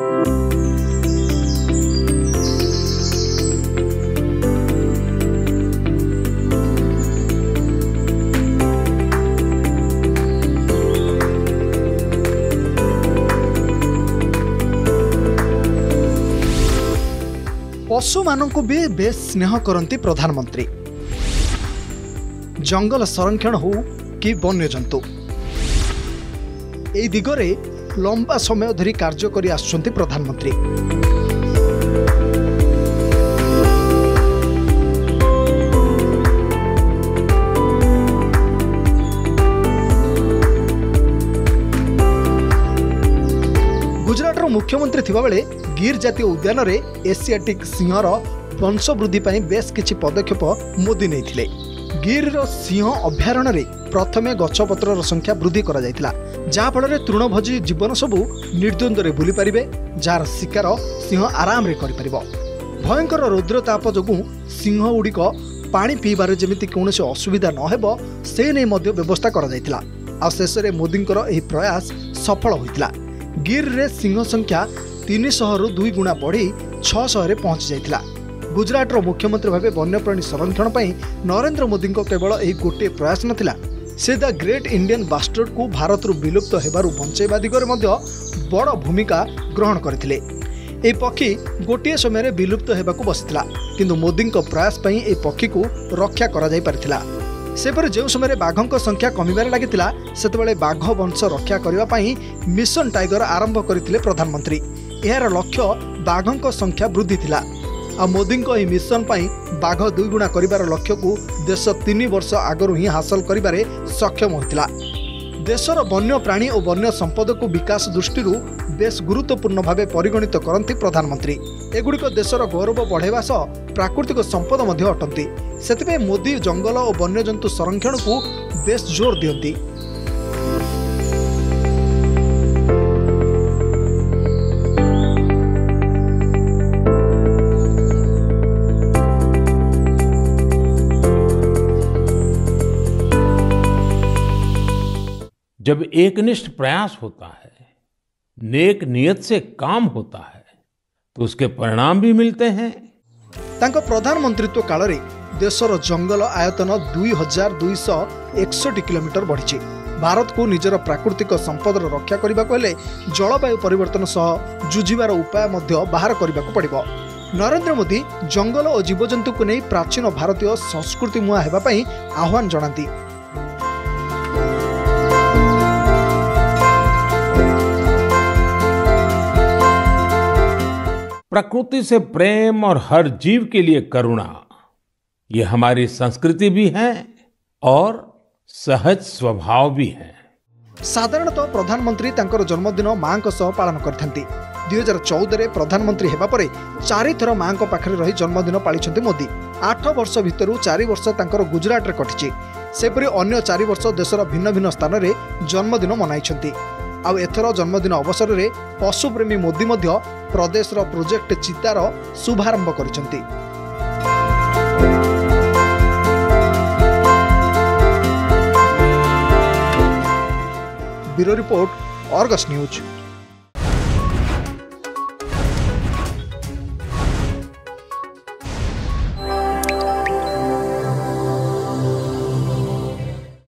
पशु मानक भी बेस स्नेह करती प्रधानमंत्री। जंगल संरक्षण हो कि वन्यजंतु ए दिगरे लंबा समय धरी कार्य करि आछंती प्रधानमंत्री। गुजरातर मुख्यमंत्री थिबा बेले गिर जातीय उद्यान रे एशियाटिक सिंहर वंश वृद्धि पर बेस किछि पदक्षेप मोदी नेइथिले। गिर सिंह अभयारण्य रे प्रथमे गछपतर संख्या वृद्धि करा जायतिला, जहा फल तृणभोजी जीवन सबू निर्द्वंद्व बुली पारिबे, जार शिकार सिंह आराम रे करि परिबो। भयंकर रौद्रताप जोगु सिंह गुड़िक पानी पीबार जेमिति कौनसी असुविधा नहेबो से नै मध्य व्यवस्था करा जायतिला। आ शेष रे मोदींकर एही प्रयास सफल होइतिला। गिर रे सिंह संख्या 300 रु 2 गुणा बढ़ी 600 रे पहुंच जाइतिला। गुजरातर मुख्यमंत्री भावे वन्यप्राणी संरक्षण पई नरेंद्र मोदी को केवल यही गोटे प्रयास नथिला, से द ग्रेट इंडियन बास्टर्ड को भारत रु विलुप्त हेबारु बंचेबा दिगरे मध्य बड़ भूमिका ग्रहण करथिले। ए पक्षी गोटे समय विलुप्त हेबाकु बसितिला, किंतु मोदी प्रयास पई ए पक्षी को रक्षा करा जाई पारिथिला। सेपरि जो समय बाघों संख्या कमिबार लागितिला सेतबेले बाघ वंश रक्षा करबा पई मिशन टाइगर आरंभ करथिले प्रधानमंत्री। एहार लक्ष्य बाघों संख्या वृद्धि थिला। आ मोदी एही मिशन पई बाघ 2 गुणा करिबार लक्ष्य को देश 3 वर्ष आगरु ही हासिल करिबारे सक्षम होइतिला। देशर वन्य प्राणी और वन्य संपद को विकास दृष्टि बेस गुरुत्वपूर्ण भावे परिगणित करती प्रधानमंत्री। एगुड़िक देशर गौरव बढ़ावा सह प्राकृतिक संपद मध्य अटंती। सेतिबे मोदी जंगल और वन्यजंतु संरक्षण को बेस जोर दियंती। जब एकनिष्ठ प्रयास होता है, नेक नियत से काम होता है, तो उसके परिणाम भी मिलते हैं। तांको प्रधानमंत्रित्व काल रे देशर जंगल आयतन 2261 किलोमीटर बढ़ी। भारत को निजर प्राकृतिक संपद रक्षा करने को हेले जलवायु परिवर्तन सह जुझिबार उपाय मध्य बाहर करने को पड़िबो। नरेंद्र मोदी जंगल और जीवजंतु को नहीं प्राचीन भारतीय संस्कृति मुआ हेबा पई आह्वान जणांती। प्रकृति से प्रेम और हर जीव के लिए करुणा, ये हमारी संस्कृति भी है और सहज स्वभाव भी है। साधारणतः प्रधानमंत्री तांकर जन्मदिन मां को सह पालन करथंती। 2014 रे प्रधानमंत्री हेबा परे 4 थर मां को पाखरे रही जन्मदिन पालिछंती मोदी। 8 वर्ष भितरु 4 वर्ष तांकर गुजरात रे कटिछि। सेपरि अन्य 4 वर्ष देशर भिन्न भिन्न स्थान रे जन्मदिन मनाइछंती। आउ एथर जन्मदिन अवसर रे पशुप्रेमी मोदी मध्य प्रदेशर प्रोजेक्ट चितार शुभारंभ करिसंती। Bureau report, Argus news.